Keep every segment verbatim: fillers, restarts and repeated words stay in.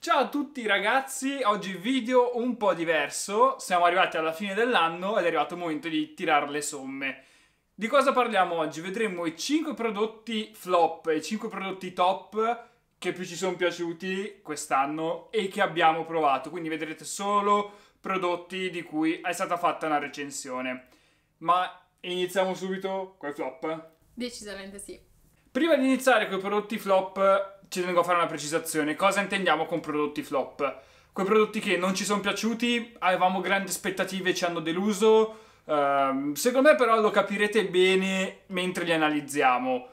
Ciao a tutti ragazzi, oggi video un po' diverso, siamo arrivati alla fine dell'anno ed è arrivato il momento di tirare le somme. Di cosa parliamo oggi? Vedremo i cinque prodotti flop e i cinque prodotti top che più ci sono piaciuti quest'anno e che abbiamo provato, quindi vedrete solo prodotti di cui è stata fatta una recensione. Ma iniziamo subito con i flop? Decisamente sì. Prima di iniziare con i prodotti flop ci tengo a fare una precisazione. Cosa intendiamo con prodotti flop? Quei prodotti che non ci sono piaciuti, avevamo grandi aspettative e ci hanno deluso. Uh, secondo me però lo capirete bene mentre li analizziamo.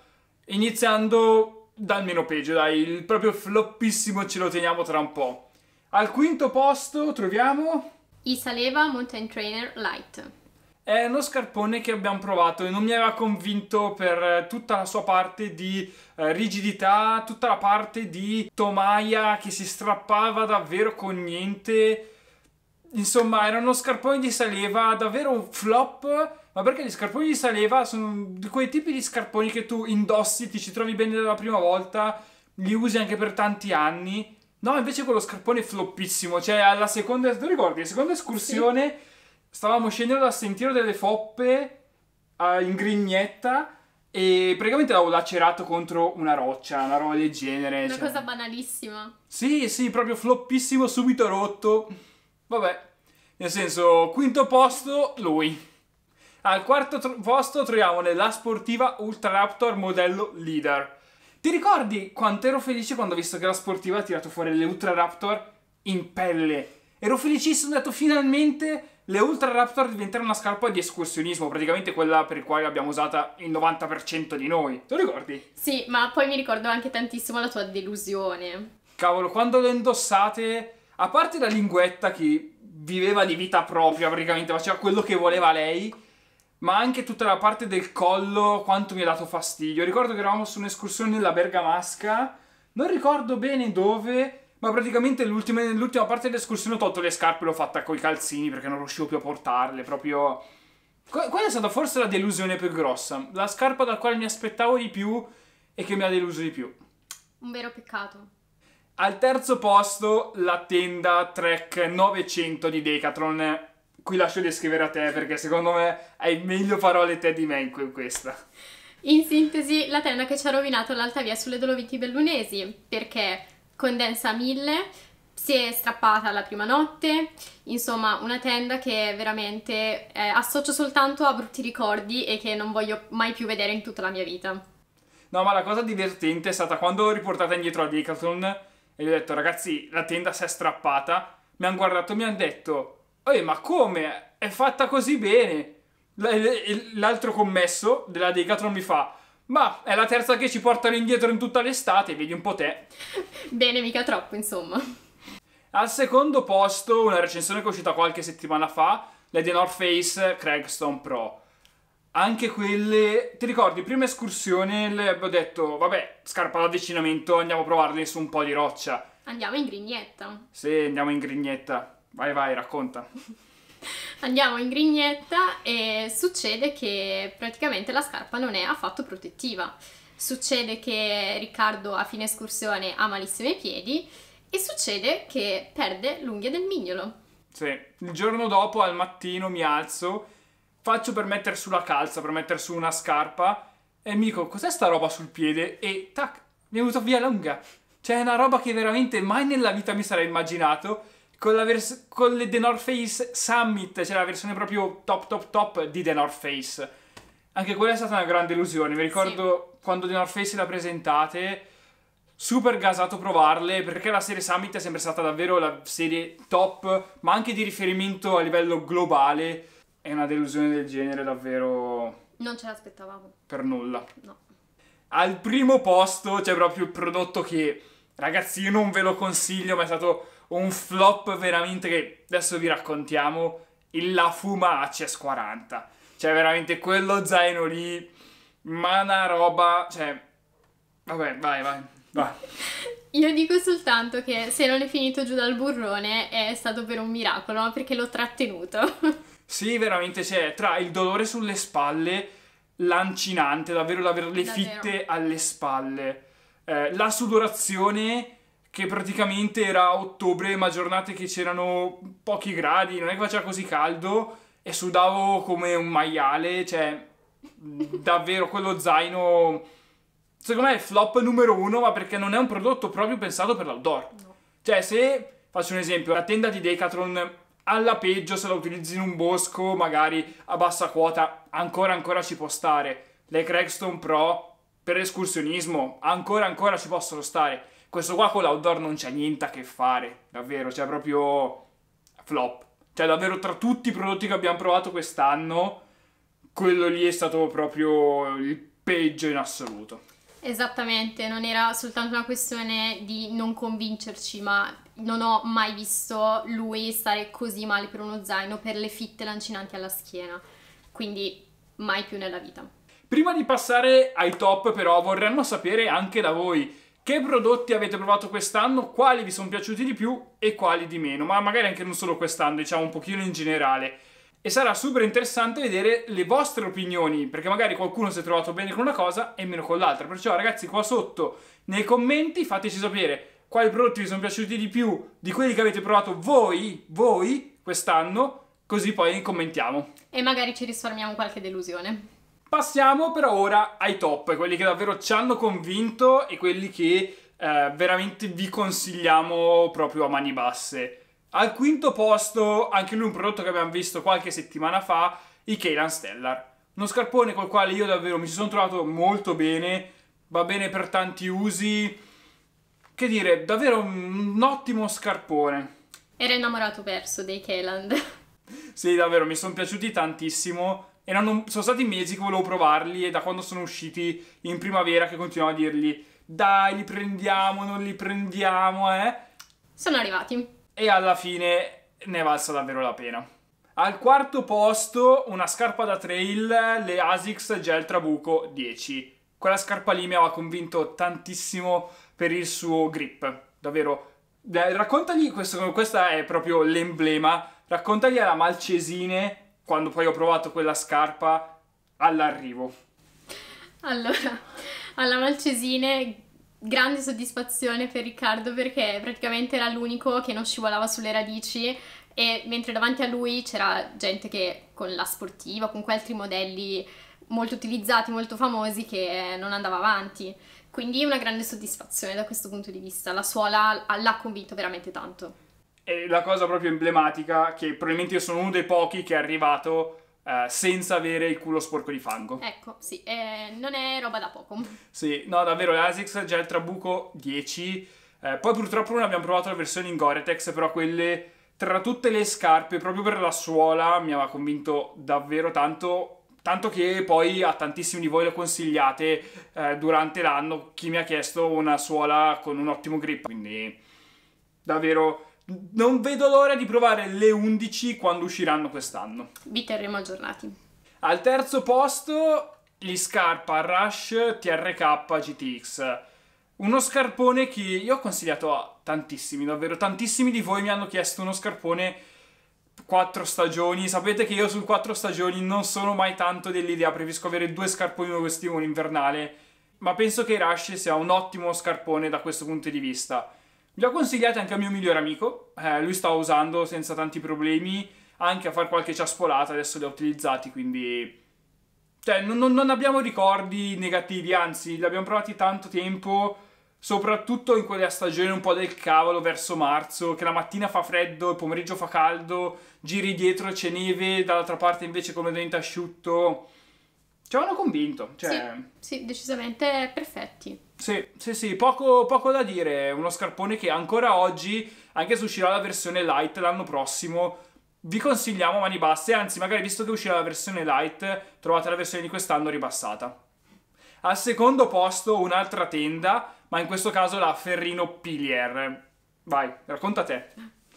Iniziando dal meno peggio, dai, il proprio floppissimo ce lo teniamo tra un po'. Al quinto posto troviamo I Saleva Mountain Trainer Light. È uno scarpone che abbiamo provato e non mi aveva convinto per tutta la sua parte di eh, rigidità, tutta la parte di tomaia che si strappava davvero con niente. Insomma, era uno scarpone di Saleva davvero un flop, ma perché gli scarponi di Saleva sono di quei tipi di scarponi che tu indossi, ti ci trovi bene dalla prima volta, li usi anche per tanti anni. No, invece quello scarpone è floppissimo, cioè alla seconda, tu ricordi, la seconda escursione... Sì. Stavamo scendendo dal sentiero delle Foppe uh, in Grignetta e praticamente l'avevo lacerato contro una roccia, una roba del genere. Una cioè... cosa banalissima. Sì, sì, proprio floppissimo, subito rotto. Vabbè, nel senso, quinto posto, lui. Al quarto tro- posto troviamo la sportiva Ultra Raptor modello Leader. Ti ricordi quanto ero felice quando ho visto che la sportiva ha tirato fuori le Ultra Raptor in pelle? Ero felicissimo, ho detto finalmente... Le Ultra Raptor diventeranno una scarpa di escursionismo, praticamente quella per la quale l'abbiamo usata il novanta per cento di noi. Te lo ricordi? Sì, ma poi mi ricordo anche tantissimo la tua delusione. Cavolo, quando le indossate, a parte la linguetta che viveva di vita propria, praticamente faceva quello che voleva lei, ma anche tutta la parte del collo, quanto mi ha dato fastidio. Ricordo che eravamo su un'escursione nella Bergamasca, non ricordo bene dove... Ma praticamente nell'ultima parte dell'escursione ho tolto le scarpe e l'ho fatta coi calzini perché non riuscivo più a portarle, proprio... Que- quella è stata forse la delusione più grossa. La scarpa dal quale mi aspettavo di più e che mi ha deluso di più. Un vero peccato. Al terzo posto la tenda Trek novecento di Decathlon. Qui lascio descrivere a te perché secondo me hai meglio parole te di me in questa. In sintesi, la tenda che ci ha rovinato l'alta via sulle Dolomiti Bellunesi, perché... condensa mille, si è strappata la prima notte, insomma una tenda che veramente eh, associo soltanto a brutti ricordi e che non voglio mai più vedere in tutta la mia vita. No, ma la cosa divertente è stata quando l'ho riportata indietro a Decathlon e gli ho detto ragazzi la tenda si è strappata, mi hanno guardato e mi hanno detto ehi ma come? È fatta così bene? L'altro commesso della Decathlon mi fa ma è la terza che ci portano indietro in tutta l'estate, vedi un po' te. Bene, mica troppo, insomma. Al secondo posto, una recensione che è uscita qualche settimana fa, le The North Face Cragstone Pro. Anche quelle, ti ricordi, prima escursione le abbiamo detto, vabbè, scarpa d'avvicinamento, andiamo a provarle su un po' di roccia. Andiamo in Grignetta. Sì, andiamo in Grignetta. Vai, vai, racconta. Andiamo in Grignetta e succede che praticamente la scarpa non è affatto protettiva. Succede che Riccardo a fine escursione ha malissimo i piedi e succede che perde l'unghia del mignolo. Sì, il giorno dopo al mattino mi alzo, faccio per mettere su la calza, per mettere su una scarpa e mi dico cos'è sta roba sul piede e tac, mi è venuta via l'unghia. Cioè è una roba che veramente mai nella vita mi sarei immaginato. Con, la vers- con le The North Face Summit, c'è cioè la versione proprio top top top di The North Face. Anche quella è stata una grande illusione. Mi ricordo sì. Quando The North Face le ha presentate, super gasato provarle, perché la serie Summit è sempre stata davvero la serie top, ma anche di riferimento a livello globale. È una delusione del genere davvero... Non ce l'aspettavamo. Per nulla. No. Al primo posto c'è proprio il prodotto che, ragazzi, io non ve lo consiglio, ma è stato... un flop veramente che adesso vi raccontiamo, il La Fuma A C S quaranta. Cioè veramente quello zaino lì, ma una roba, cioè... Vabbè, vai, vai, vai. Io dico soltanto che se non è finito giù dal burrone è stato per un miracolo, perché l'ho trattenuto. Sì, veramente, c'è tra il dolore sulle spalle, lancinante, davvero, davvero le Davvero. fitte alle spalle, eh, la sudorazione che praticamente era ottobre, ma giornate che c'erano pochi gradi, non è che faceva così caldo, e sudavo come un maiale, cioè davvero quello zaino secondo me è flop numero uno, ma perché non è un prodotto proprio pensato per l'outdoor. No. Cioè, se faccio un esempio, la tenda di Decathlon alla peggio se la utilizzi in un bosco, magari a bassa quota, ancora ancora ci può stare. Le Craigston Pro per escursionismo ancora ancora ci possono stare. Questo qua con l'outdoor non c'è niente a che fare, davvero, cioè proprio flop. Cioè davvero tra tutti i prodotti che abbiamo provato quest'anno, quello lì è stato proprio il peggio in assoluto. Esattamente, non era soltanto una questione di non convincerci, ma non ho mai visto lui stare così male per uno zaino, per le fitte lancinanti alla schiena, quindi mai più nella vita. Prima di passare ai top però vorremmo sapere anche da voi che prodotti avete provato quest'anno, quali vi sono piaciuti di più e quali di meno, ma magari anche non solo quest'anno, diciamo un pochino in generale. E sarà super interessante vedere le vostre opinioni, perché magari qualcuno si è trovato bene con una cosa e meno con l'altra. Perciò ragazzi, qua sotto nei commenti fateci sapere quali prodotti vi sono piaciuti di più di quelli che avete provato voi, voi quest'anno, così poi commentiamo. E magari ci risparmiamo qualche delusione. Passiamo per ora ai top, quelli che davvero ci hanno convinto e quelli che eh, veramente vi consigliamo proprio a mani basse. Al quinto posto, anche lui un prodotto che abbiamo visto qualche settimana fa, i Keilan Stellar. Uno scarpone col quale io davvero mi sono trovato molto bene, va bene per tanti usi. Che dire, davvero un, un ottimo scarpone. Era innamorato perso dei Keilan. Sì, davvero, mi sono piaciuti tantissimo. Erano, sono stati mesi che volevo provarli e da quando sono usciti in primavera che continuavo a dirgli dai, li prendiamo, non li prendiamo, eh. Sono arrivati. E alla fine ne è valsa davvero la pena. Al quarto posto una scarpa da trail, le Asics Gel Trabuco dieci. Quella scarpa lì mi aveva convinto tantissimo per il suo grip, davvero. Raccontagli, questo, questa è proprio l'emblema, raccontagli alla Malcesine quando poi ho provato quella scarpa all'arrivo. Allora, alla Malcesine grande soddisfazione per Riccardo perché praticamente era l'unico che non scivolava sulle radici e mentre davanti a lui c'era gente che con la sportiva, con quei altri modelli molto utilizzati, molto famosi che non andava avanti. Quindi una grande soddisfazione da questo punto di vista, la suola l'ha convinto veramente tanto. E la cosa proprio emblematica, che probabilmente io sono uno dei pochi che è arrivato Uh, senza avere il culo sporco di fango. Ecco, sì, eh, non è roba da poco. Sì, no, davvero, l'Asics Gel Trabuco dieci. Eh, poi purtroppo non abbiamo provato la versione in Gore-Tex, però quelle, tra tutte le scarpe, proprio per la suola, mi aveva convinto davvero tanto, tanto che poi a tantissimi di voi le consigliate eh, durante l'anno, chi mi ha chiesto una suola con un ottimo grip, quindi davvero non vedo l'ora di provare le undici quando usciranno quest'anno. Vi terremo aggiornati. Al terzo posto gli Scarpa Rush T R K G T X. Uno scarpone che io ho consigliato a tantissimi, davvero tantissimi di voi mi hanno chiesto uno scarpone quattro stagioni. Sapete che io sul quattro stagioni non sono mai tanto dell'idea, preferisco avere due scarponi, uno estivo, uno invernale, ma penso che Rush sia un ottimo scarpone da questo punto di vista. Li ho consigliati anche al mio migliore amico, eh, lui sta usando senza tanti problemi, anche a fare qualche ciaspolata, adesso li ha utilizzati, quindi cioè non, non abbiamo ricordi negativi, anzi li abbiamo provati tanto tempo, soprattutto in quella stagione un po' del cavolo verso marzo, che la mattina fa freddo, il pomeriggio fa caldo, giri dietro c'è neve, dall'altra parte invece come dente asciutto. Ci avevano convinto, cioè... Sì, sì, decisamente perfetti. Sì, sì, sì, poco, poco da dire, uno scarpone che ancora oggi, anche se uscirà la versione light l'anno prossimo, vi consigliamo a mani basse, anzi magari visto che uscirà la versione light, trovate la versione di quest'anno ribassata. Al secondo posto un'altra tenda, ma in questo caso la Ferrino Pilier. Vai, racconta te.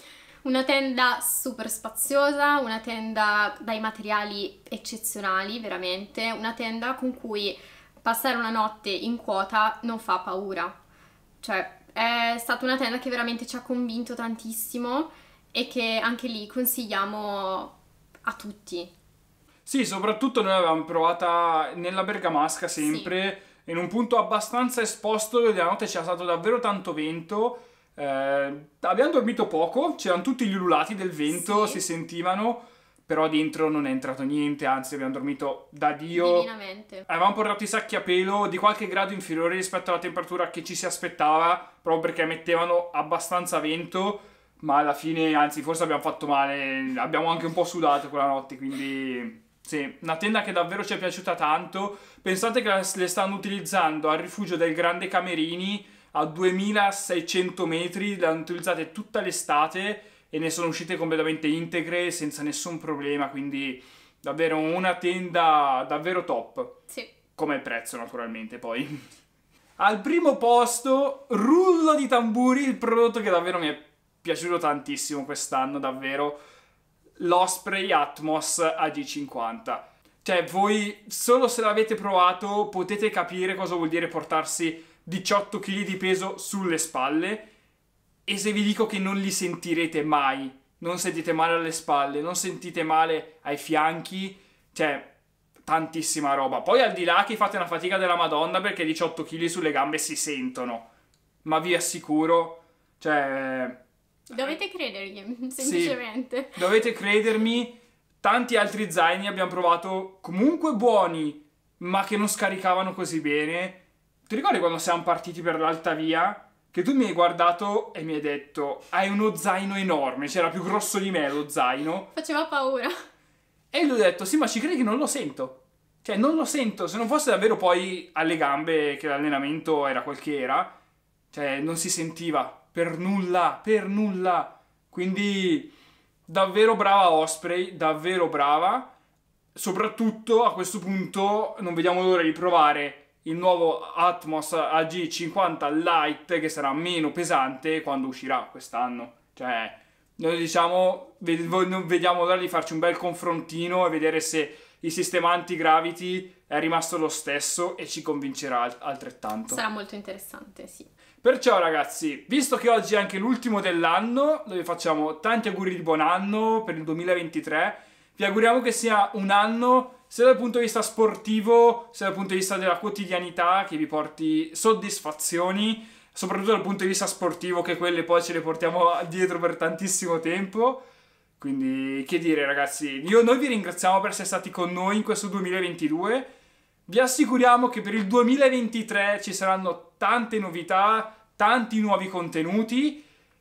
Una tenda super spaziosa, una tenda dai materiali eccezionali, veramente, una tenda con cui passare una notte in quota non fa paura. Cioè, è stata una tenda che veramente ci ha convinto tantissimo e che anche lì consigliamo a tutti. Sì, soprattutto noi l'avevamo provata nella bergamasca sempre, sì, in un punto abbastanza esposto dove la notte c'era stato davvero tanto vento. Eh, abbiamo dormito poco, c'erano tutti gli ululati del vento, Sì. si sentivano, però dentro non è entrato niente, anzi abbiamo dormito da Dio. Divinamente. Avevamo portato i sacchi a pelo di qualche grado inferiore rispetto alla temperatura che ci si aspettava, proprio perché mettevano abbastanza vento, ma alla fine, anzi, forse abbiamo fatto male, abbiamo anche un po' sudato quella notte, quindi sì, una tenda che davvero ci è piaciuta tanto. Pensate che la- le stanno utilizzando al rifugio del Grande Camerini a duemilaseicento metri, le hanno utilizzate tutta l'estate e ne sono uscite completamente integre senza nessun problema, quindi davvero una tenda davvero top, Sì. come il prezzo naturalmente poi. Al primo posto, rullo di tamburi, il prodotto che davvero mi è piaciuto tantissimo quest'anno, davvero, l'Osprey Atmos A G cinquanta. Cioè, voi solo se l'avete provato potete capire cosa vuol dire portarsi diciotto chili di peso sulle spalle, e se vi dico che non li sentirete mai, non sentite male alle spalle, non sentite male ai fianchi, cioè tantissima roba. Poi al di là che fate una fatica della Madonna perché diciotto chili sulle gambe si sentono, ma vi assicuro, cioè Dovete credergli, semplicemente. sì, dovete credermi. Tanti altri zaini abbiamo provato comunque buoni, ma che non scaricavano così bene. Ti ricordi quando siamo partiti per l'Alta Via? Che tu mi hai guardato e mi hai detto: hai uno zaino enorme, c'era più grosso di me lo zaino. Faceva paura. E gli ho detto: sì, ma ci credi che non lo sento? Cioè, non lo sento. Se non fosse davvero poi alle gambe che l'allenamento era quel che era, cioè, non si sentiva per nulla, per nulla. Quindi, davvero brava Osprey, davvero brava. Soprattutto a questo punto non vediamo l'ora di provare il nuovo Atmos A G cinquanta Lite, che sarà meno pesante quando uscirà quest'anno. Cioè, noi diciamo, ved- non vediamo l'ora di farci un bel confrontino e vedere se il sistema anti-gravity è rimasto lo stesso e ci convincerà alt- altrettanto. Sarà molto interessante, sì. Perciò ragazzi, visto che oggi è anche l'ultimo dell'anno, noi facciamo tanti auguri di buon anno per il duemilaventitré. Vi auguriamo che sia un anno sia dal punto di vista sportivo, sia dal punto di vista della quotidianità, che vi porti soddisfazioni, soprattutto dal punto di vista sportivo, che quelle poi ce le portiamo dietro per tantissimo tempo. Quindi, che dire ragazzi, io, noi vi ringraziamo per essere stati con noi in questo duemilaventidue. Vi assicuriamo che per il duemilaventitré ci saranno tante novità, tanti nuovi contenuti.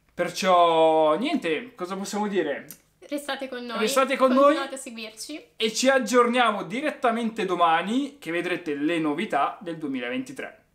Perciò, niente, cosa possiamo dire? Restate con noi. Restate con noi. Continuate a seguirci. E ci aggiorniamo direttamente domani, che vedrete le novità del duemilaventitré.